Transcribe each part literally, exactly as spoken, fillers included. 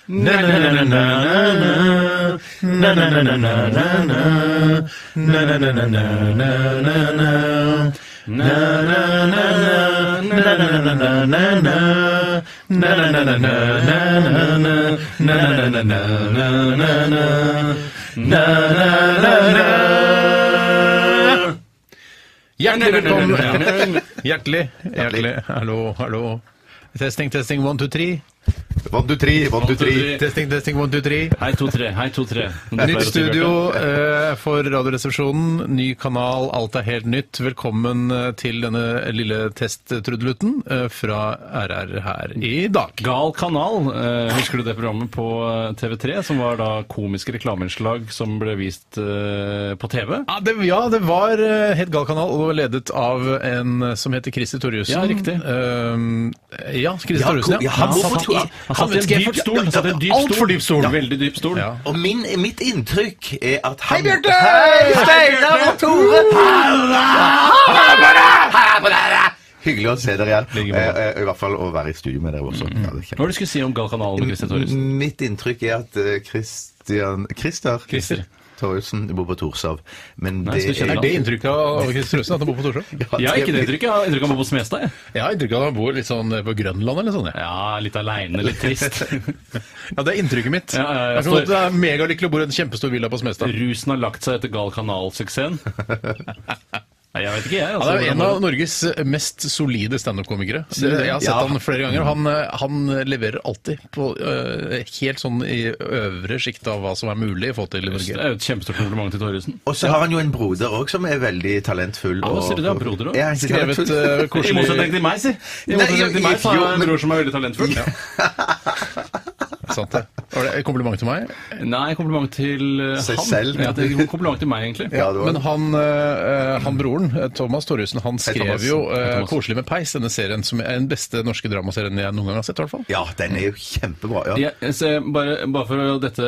Hjertelig velkommen. Hjertelig, hjertelig. Hallo, hallo. Testing, testing, one, two, three. One, two, three, one, two, three. Testing, testing, one, two, three. Hei, to, tre. Hei, to, tre. Nytt studio eh, for Radioresepsjonen. Ny kanal, alt er helt nytt. Velkommen til denne lille testtrudelutten eh, fra R R her i dag. Gal kanal. Eh, husker du det programmet på T V tre, som var da komiske reklameinnslag som ble vist eh, på T V? Ja det, ja, det var eh, helt gal kanal, og det var ledet av en som heter Christer Torjussen. Ja, riktig. Uh, ja, Christer Ja, Torjussen, ja, han Han satt, hvorfor- han satt i en dyp stol. Han satt i en dyp Alt for dyp stol. Ja. Veldig dyp stol. Ja. Og min, mitt inntrykk er at han... Hei, Bjarte! Hei, Steinar og Tore! Hyggelig å se dere igjen. Like måte. Eh, I hvert fall å være i studio med dere også. Ja, det er Hva kjempe- var det du skulle si om Gal kanal med Christian Thoresen? Mitt inntrykk er at eh, Christian... Christer? Christer. Torjussen bor på Torshov. Men Nei, det så du kjenner Er det inntrykket av Christer Torjussen, at han bor på Torshov? Jeg har ikke det inntrykket. Jeg har inntrykk av han bor på Smestad. jeg. Jeg har inntrykk av at han bor litt sånn på Grønland eller sånn. Ja, Ja, litt aleine, litt trist. ja det er inntrykket mitt. Ja, ja, ja, Jeg tror at det er megalykkelig å bo i en kjempestor villa på Smestad. Rusen har lagt seg etter Gal kanal-suksessen. Nei, jeg vet ikke, jeg. Altså, Han er jo en hvordan- av Norges mest solide standup-komikere. Sier du det? Jeg har sett Ja. han flere ganger, og han, han leverer alltid på øh, helt sånn i øvre sjikt av hva som er mulig å få til i Det Norge. er jo et kjempestort kompliment til Thoresen. Og så har han jo en broder også som er veldig talentfull. Ja, hva sier du, det er broder også? Er han ikke Skrevet talentfull? øh, I koselig motsetning til meg, si. I Nei, motsetning jo, til meg så har jo, jeg en men- bror som er veldig talentfull. Sant det. Var det et kompliment til meg? Nei, kompliment til uh, Seg han. selv. Ja, det er et kompliment til meg, egentlig. Ja, det var Men han, øh, han broren, øh, Thomas Torjussen, han Hei, skrev Thomas. jo Hei, øh, Thomas. 'Koselig med peis', denne serien som er den beste norske dramaserien jeg noen gang har sett, i hvert fall. Ja, den er jo kjempebra. Ja. Ja, jeg ser bare, bare for å, dette,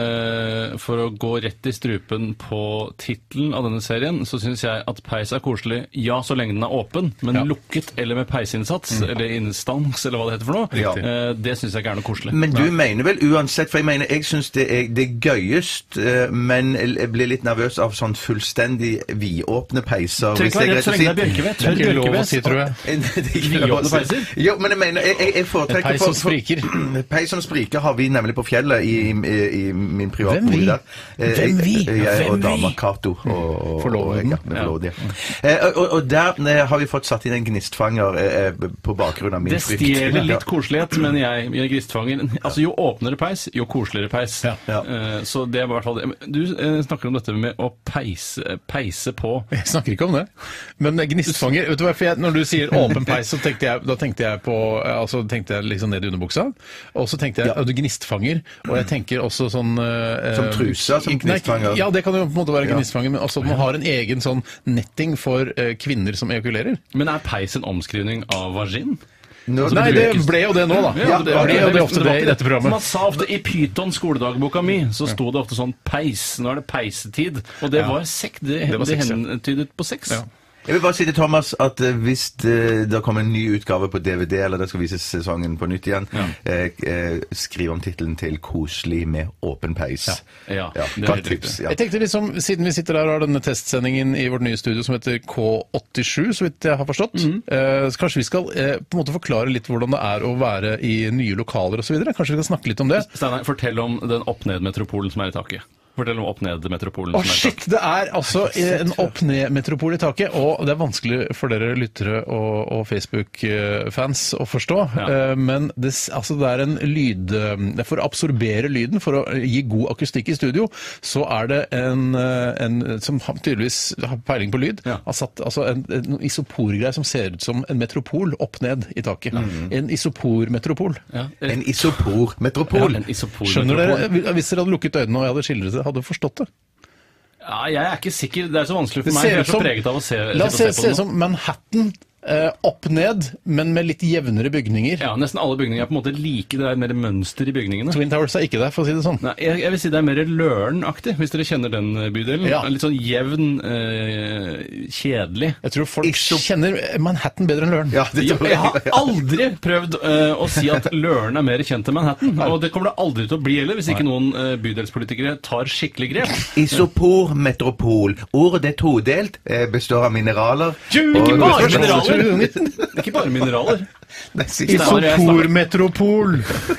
eh, for å gå rett i strupen på tittelen av denne serien, så syns jeg at peis er koselig, ja, så lenge den er åpen, men Ja. lukket eller med peisinnsats, eller instans, eller hva det heter for noe, Riktig. eh, det syns jeg ikke er noe koselig. Men du mener vel uansett, for jeg mener, jeg syns det er det gøyest, eh, men jeg blir litt nervøs av sånn fullstendig vidåpne peiser. Trenger ikke være redd så lenge det er Bjørkeved. Det er ikke lov å si, tror jeg. Vidåpne peiser? Jo, men jeg mener, jeg, jeg, jeg foretrekker... En peis som spriker. Peis som spriker har vi nemlig på fjellet i, i, i min private Hvem vi? bolig der. Eh, Hvem vi? Jeg, jeg Hvem og dama vi? Kato. Og, og, Forloveden. og, ja, forloveden, ja. Eh, og, og der eh, har vi fått satt inn en gnistfanger eh, på bakgrunn av min Det frykt. stjeler Ja. litt koselighet, men jeg, jeg gristfanger. Altså, jo åpnere peis, jo koseligere peis. Ja. Ja. Eh, så det var i hvert fall det. Du eh, snakker om dette med å peise, peise på. Jeg snakker ikke om det. Men gnistfanger vet du hva, for jeg, Når du sier åpen peis, så tenkte jeg, da tenkte jeg på altså tenkte jeg liksom ned i underbuksa. Og så tenkte jeg Ja. at du gnistfanger. Og jeg tenker også sånn eh, Som trusa, som Nei, gnistfanger. Ja, det kan jo på en måte være Ja. gnistfanger, men også at man har en egen sånn netting for eh, kvinner som ejakulerer. Men er peis en omskrivning av vagin? Nå, Nei, det ble jo det nå, da. Ja, det ble jo det ofte det i dette programmet. Man sa ofte i Python, skoledagboka mi, så sto det ofte sånn peis. Nå er det peisetid. Og det Ja. var sex. Det, Det var det sex, ja. hentydet på sex. Ja. Jeg vil bare si til Thomas at eh, hvis det, det kommer en ny utgave på D V D, eller det skal vises sesongen på nytt igjen, eh, eh, skriv om tittelen til 'Koselig med åpen peis'. Ja, Ja, det er godt helt tips. riktig. Ja. Jeg tenkte liksom, Siden vi sitter her og har denne testsendingen i vårt nye studio som heter K åttisju, så vidt jeg har forstått, eh, så kanskje vi skal eh, på en måte forklare litt hvordan det er å være i nye lokaler osv. Kanskje vi skal snakke litt om det? Steinar, fortell om den opp-ned-metropolen som er i taket. Fortell om opp-ned-metropolen Å, som er i shit! taket. Det er altså en opp-ned-metropol i taket, og det er vanskelig for dere lyttere og, og Facebook-fans å forstå. Ja. Eh, Men det, s- altså det er en lyd det er For å absorbere lyden, for å gi god akustikk i studio, så er det en, eh, en som har- tydeligvis har peiling på lyd, Ja. har satt altså en, en isoporgreie som ser ut som en metropol opp ned i taket. En isopormetropol. Ja. En isopormetropol. En isopor Skjønner dere? metropol. Hvis dere hadde lukket øynene og jeg hadde skildret det, hadde dere forstått det. Ja, jeg er ikke sikker. Det er så vanskelig Det for meg. ser Jeg ut er så som- preget av å se, La oss se, sitte og se se på ut det nå. som Manhattan eh, opp ned, men med litt jevnere bygninger. Ja, nesten alle bygninger er på en måte like. Det er mer mønster i bygningene. Twin Towers er ikke der, for å si det sånn. Nei, jeg, jeg vil si det er mer Løren-aktig, hvis dere kjenner den bydelen. Ja. Litt sånn jevn, eh, kjedelig. Jeg tror folk kjenner Manhattan bedre enn Løren. Ja, det Jeg, tror jeg har aldri prøvd eh, å si at Løren er mer kjent enn Manhattan. Og det kommer det aldri til å bli heller, hvis ikke noen eh, bydelspolitikere tar skikkelig grep. Isopor metropol. Ordet er todelt, eh, består av mineraler. Ikke og- bare mineraler! Ikke bare mineraler. Nei, siste- Isopormetropol!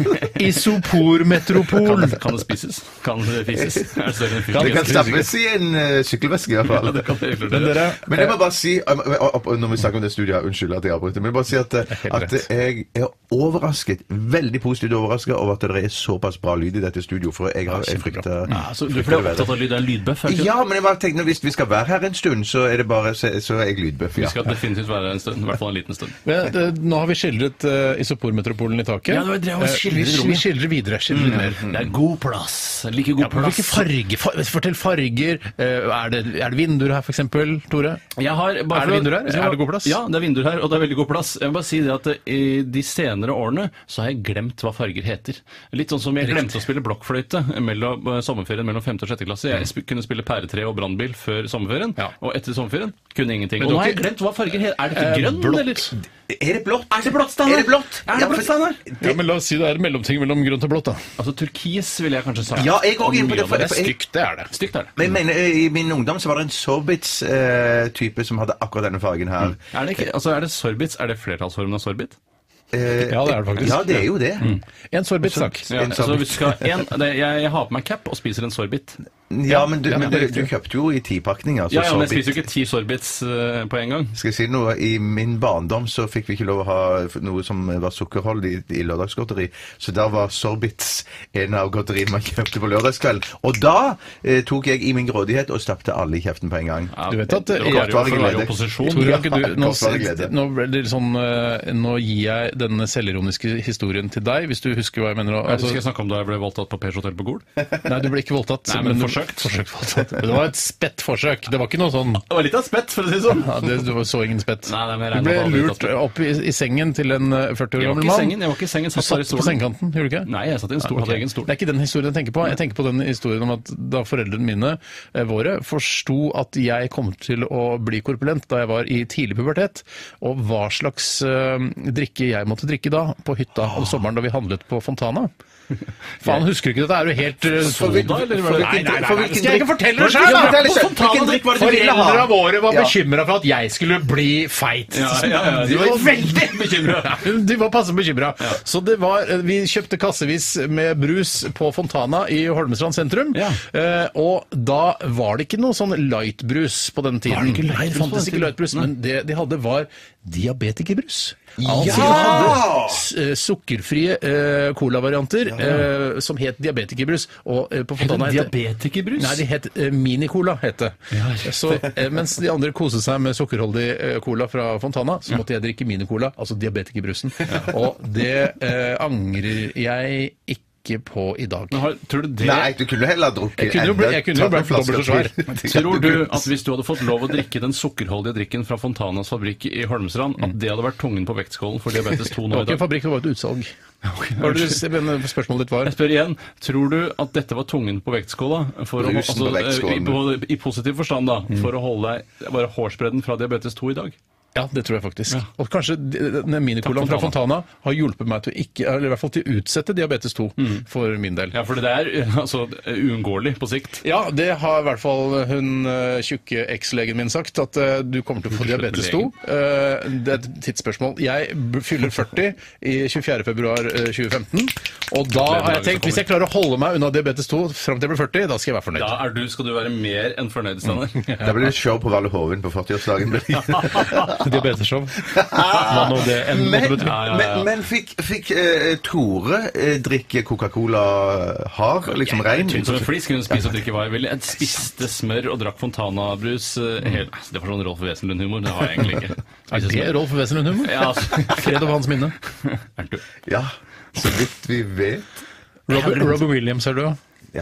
Isopormetropol! Kan, kan det spises? Kan det fises? Er det større enn Det kan fisk? stappes i en uh, sykkelveske, i hvert fall. Ja, det kan det helt klart Men gjøre. dere, Men jeg må bare si, um, uh, når vi snakker om det studiet, unnskyld at jeg avbryter, men jeg må bare si at, uh, helt at jeg er overrasket, veldig positivt overrasket over at det er såpass bra lyd i dette studio, for jeg har jeg frykter... Ja, så du får være opptatt av lyd. Det er en lydbøff, er det ikke? Ja, men jeg bare tenkte, hvis vi skal være her en stund, så er det bare, så, så er jeg lydbøff. Vi Ja. skal definitivt være en stund, i hvert fall en liten stund. men, det, nå har vi skildret uh, Isopormetropolen i taket. Ja, det var det jeg var Eh, skildret vi, i rommet. vi skildrer videre. Skildrer mer. Det er god plass. Like god Ja, men hvilke plass. farger? Far, fortell farger. Eh, er, det, er det vinduer her, for eksempel, Tore? Jeg har, bare Er det for å- vinduer her? Er det god plass? Ja, det er vinduer her, og det er veldig god plass. Jeg vil bare si det at eh, i de senere årene så har jeg glemt hva farger heter. Litt sånn som jeg glemte å spille blokkfløyte mellom eh, sommerferien mellom femte og sjette klasse. Jeg sp kunne spille pæretre og brannbil før sommerferien, Ja. og etter sommerferien kunne ingenting. Men Og nå har dere- jeg glemt hva farger heter. Er det ikke Eh, grønn, blått. eller? Er det blått? Er det blått, Steinar? Er det blått? Er det Ja, blått, for- Steinar? Ja, men La oss si det er en mellomting mellom grønt og blått. da. Altså turkis ville jeg kanskje sagt. Ja, jeg går inn på Og det, mye for- av Det er stygt, det er det. Stygt er det. Men jeg mener, i min ungdom så var det en Sorbits-type som hadde akkurat denne fargen her. Er det, ikke, altså, er det sorbits? Er det flertallsformen av sorbit? Eh, Ja, det er det faktisk. Ja, det er jo det. En sorbit, takk. Ja, En så sorbit. hvis du skal ha en, det, jeg, jeg har på meg cap og spiser en sorbit. Ja, men, du, ja, men det du, er du riktig. kjøpte jo i tipakninger. Altså Ja, ja, men jeg Sorbit. spiser jo ikke ti sorbits eh, på en gang. Skal jeg si noe? I min barndom så fikk vi ikke lov å ha noe som var sukkerholdig i, i lørdagsgodteri. Så da var Sorbits en av godteriene man kjøpte på lørdagskveld. Og da eh, tok jeg i min grådighet og stappte alle i kjeften på en gang. Ja, Du vet at, det eh, var jo for å være i glede. opposisjon. Tore, Ja, kan ikke du, nå, kortvarig glede. nå, ble det sånn, eh, nå gir jeg denne selvironiske historien til deg, hvis du husker hva jeg mener. Altså, Altså, skal jeg snakke om da jeg ble voldtatt på Pers hotell på Gol? nei, du ble ikke voldtatt. Nei, men du- forsøkt. forsøkt voldtatt. Det var et spett forsøk. Det var ikke noe sånn Det var litt av et spett, for å si det sånn. ja, det, Du så ingen spett. Nei, nei, men jeg Du regner ble med at det var lurt opp i, i sengen til en eh, førti år Jeg var gammel ikke i mann. sengen, jeg var ikke i sengen, Du satt bare i satt på stolen. sengekanten, gjorde du ikke? Nei, jeg satt i en stol, Ok. hadde egen stol. Det er ikke den historien jeg tenker på. Jeg tenker på den historien om at da foreldrene mine, eh, våre, forsto at jeg kom til å bli korpulent da jeg var i tidlig pubertet, og hva slags eh, drikke jeg måtte drikke da, på hytta om sommeren da vi handlet på Fontana. Faen, husker du ikke dette? Er du helt uh, Soda, eller hva er det? Nei, nei, nei, For nei, hvilken skal jeg ikke drikk- fortelle det Ja, sjøl, fortell da? det selv. Hvilken drikk var det du ville ha? Foreldrene våre var Ja. bekymra for at jeg skulle bli feit. Ja, ja, ja, de var veldig bekymra. De var passe bekymra. Så det var, vi kjøpte kassevis med brus på Fontana i Holmestrand sentrum. Ja. Eh, og da var det ikke noe sånn lightbrus på den tiden. Var det ikke Nei, det lightbrus på fantes den ikke tiden? lightbrus, men det de hadde var diabetikerbrus. Ja! Altså, de hadde s- eh, sukkerfrie eh, colavarianter eh, som het diabetikerbrus. Og eh, på Fontana het det Diabetikerbrus? Nei, de het eh, Mini-Cola, het det. Så, eh, mens de andre koste seg med sukkerholdig eh, cola fra Fontana, så måtte jeg drikke Mini-Cola, altså diabetikerbrusen. Og det eh, angrer jeg ikke på i dag. Men har, tror du det Nei, du kunne heller ha drukket Jeg kunne jo bli- jeg kunne jo enda- blitt dobbelt så svær. tatt en flaske Tror du til. at hvis du hadde fått lov å drikke den sukkerholdige drikken fra Fontanas fabrikk i Holmestrand, at det hadde vært tungen på vektskålen for diabetes to Det nå var i ikke en dag? fabrikk, det var et utsalg. Hva var det du- men spørsmålet ditt var? Jeg spør igjen, tror du at dette var tungen på vektskåla? For å, Brusen på altså, vektskålen. i, på, I positiv forstand, da. For å holde deg bare hårsbredden fra diabetes to i dag? Ja, det tror jeg faktisk. Ja. Og kanskje den minicolaen Takk, fra Fontana. Fontana har hjulpet meg til å ikke, eller i hvert fall til å utsette diabetes to for min del. Ja, for det er altså uunngåelig på sikt. Ja, det har i hvert fall hun eh, tjukke ekslegen min sagt, at eh, du kommer til å få diabetes to. Eh, det er et tidsspørsmål. Jeg b- fyller førti i tjuefjerde februar eh, tjue femten, og da har jeg tenkt, hvis jeg klarer å holde meg unna diabetes to fram til jeg blir førti, da skal jeg være fornøyd. Da er du, skal du være mer enn fornøyd, Steinar. Da blir det show på Valle Hovin på førtiårsdagen. Diabetesshow. Hva nå det enn måtte Men, bety. Ja, ja, ja. men, men fikk, fikk eh, Tore eh, drikke Coca-Cola hard, liksom rein? Tynn som en flis, kunne spise og drikke hva jeg ville. Jeg spiste smør og drakk Fontana-brus. eh, helt- Det var sånn Rolf Wesenlund-humor. Det har jeg egentlig ikke. Er Spise det smør. Rolf Wesenlund-humor? Ja, altså. Fred over hans minne. Er du- Ja, så vidt vi vet. Robert, Robert Williams er du, Ja.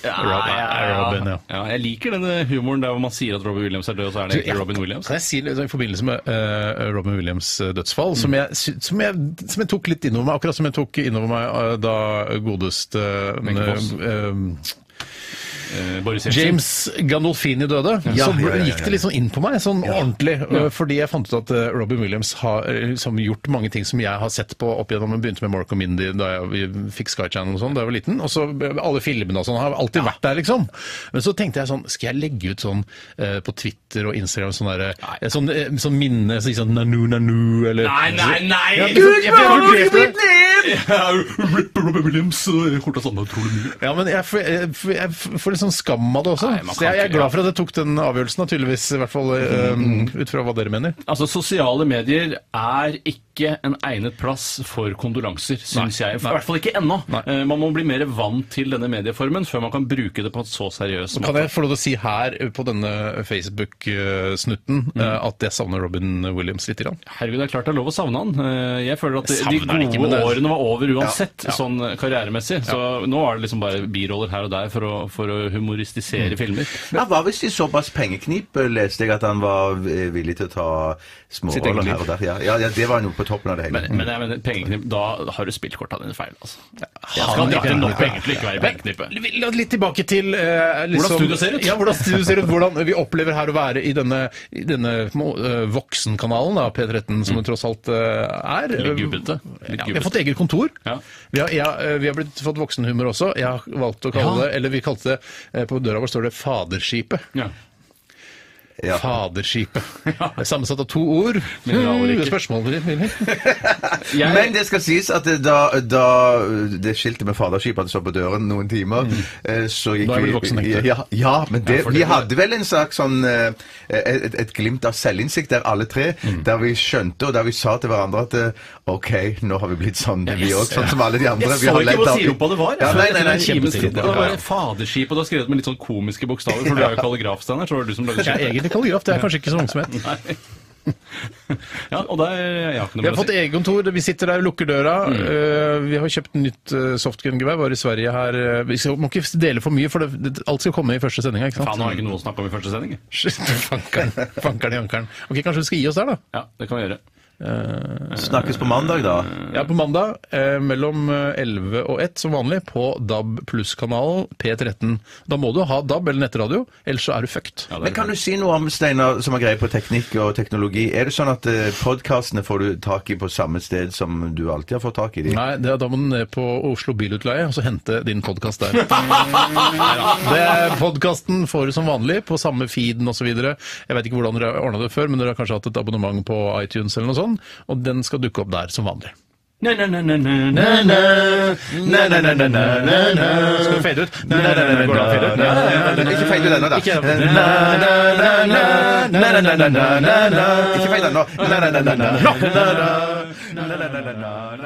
Rob- er Robin, ja. Ja, jeg liker denne humoren der hvor man sier at Robbie Williams er død, og så er det ikke Robin Williams. Kan jeg si litt, i forbindelse med uh, Robin Williams' dødsfall, som, jeg, sy- som, jeg, som jeg tok litt innover meg, akkurat som jeg tok innover meg uh, da godeste Wenche Foss. uh, um, Eh, Boris Jeltsin. James Gandolfini døde, Ja, så ja, ja, ja. gikk det litt sånn inn på meg, sånn ordentlig. uh, Fordi jeg fant ut at uh, Robin Williams har uh, liksom gjort mange ting som jeg har sett på opp igjennom. Jeg begynte med Mork og Mindy da jeg vi fikk Sky Channel og sånn da jeg var liten. Og så uh, alle filmene og sånn har alltid vært der, liksom. Men så tenkte jeg sånn, skal jeg legge ut sånn uh, på Twitter og Instagram sånn derre uh, sånn, uh, sånn minne, sånn, sånn nanu nanu eller Nei, nei, nei! Ja, Gud, jeg får ikke mitt Robin Williams, kort og sånn, utrolig mye. Ja, men jeg, får- jeg, får- jeg får litt sånn skam av det også. Nei, man Så kan jeg, jeg er ikke, glad for at jeg tok den avgjørelsen, da, tydeligvis. I hvert fall um, ut fra hva dere mener. Altså, sosiale medier er ikke en egnet plass for kondolanser, syns jeg. I hvert fall ikke ennå. Eh, Man må bli mer vant til denne medieformen før man kan bruke det på en så seriøs Kan måte. jeg få lov til å si her på denne Facebook-snutten uh, at jeg savner Robin Williams litt? Grann. Herregud, det er klart det er lov å savne han. Eh, Jeg føler at de, de Savner han gode ikke, men det- årene var over uansett, Ja. Ja. sånn karrieremessig. Så nå er det liksom bare biroller her og der for å, for å humoristisere filmer. Han var visst i såpass pengeknip, leste jeg, at han var eh, villig til å ta Sitt eget småroller liv. her og der. Ja, ja, ja, det var noe på toppen av det hele. Men, men jeg mener, pengeknipp, da har du spilt korta dine feil, altså. Jeg Han skal dra ikke- til nok penger til å ikke være i pengeknippet. Litt litt tilbake til uh, liksom, Hvordan studio ser ut. Ja, hvordan studio ser ut. Hvordan vi opplever her å være i denne, i denne uh, voksenkanalen, da, P tretten, som det tross alt uh, er. Litt gubbete. Litt Ja, vi har gubbete. fått eget kontor. Ja. Vi, har, ja, uh, vi har blitt, fått voksenhumor også. Jeg har valgt å kalle Ja. det, eller vi kalte det, uh, på døra vår står det Faderskipet. Ja. Ja. Faderskipet. Det er sammensatt av to ord. Mineralriket. Hmm, spørsmål, Willy? Jeg- Men det skal sies at det- da, da det skiltet med faderskip hadde stått på døren noen timer, eh, så gikk Da er vi du voksen, tenkte du. ja, ja, men det, Ja, for vi det- hadde vel en slags sånn eh, et, et glimt av selvinnsikt der alle tre, der vi skjønte og der vi sa til hverandre at eh, OK, nå har vi blitt sånn, vi jeg- òg, sånn som alle de andre. Jeg Vi så har ikke ledd hvor av- sirupa det var. Ja, nei, nei, nei, Kjempesirup. kjempesirup. Det var bare faderskip, og du har skrevet med litt sånn komiske bokstaver, for du er jo kalligraf, Steinar, så var det du som lagde Jeg er skipet. egentlig kalligraf, det er kanskje ikke så mange som vet. Nei. Ja, og der jeg har ikke Vi noe har mer å fått si. eget kontor, vi sitter der, lukker døra. Mm. Uh, vi har kjøpt nytt uh, softgun-gevær, var i Sverige her. Uh, vi skal, må ikke dele for mye, for det, det, alt skal komme i første sending, ikke Faen, sant? nå har jeg ikke noe å snakke om i første sending. Shit, Fankeren, fankeren i ankeren. Ok, kanskje vi skal gi oss der, da? Ja, det kan vi gjøre. Snakkes på mandag, da. Ja, på mandag eh, mellom eh, elleve og ett som vanlig på D A B pluss-kanalen P tretten. Da må du ha D A B eller nettradio, ellers så er du fucked. Ja, det Men er kan du si noe om, Steinar, som har greie på teknikk og teknologi? Er det sånn at eh, podkastene får du tak i på samme sted som du alltid har fått tak i de? Nei, det, da må du ned på Oslo Bilutleie og så hente din podkast der. Neida. Podkasten får du som vanlig på samme feeden osv. Jeg vet ikke hvordan dere har ordna det før, men dere har kanskje hatt et abonnement på iTunes eller noe sånt, og den skal dukke opp der som vanlig. Na, na, na, na, na, na, na. Na, na, na, na, na, na, na. Skal du fade ut? Nei, nei, nei, nei, går det an å fade ut? Nei, nei, nei, nei. Ikke feil ut ennå, da. Ikke- Na, na, na, na, na, na, na, na, na, na, na. Ikke feil ennå. Na, na, na, na, na, na, na, na, na, na, na, na, na.